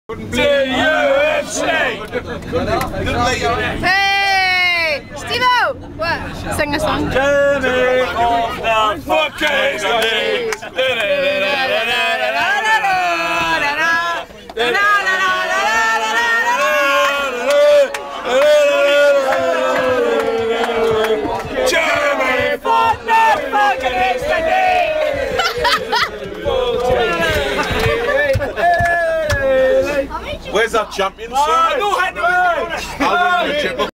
UFC! Hey! Steve-O! What? Sing a song. Journey of the fucking Jeremy for the fucking Where's that champion?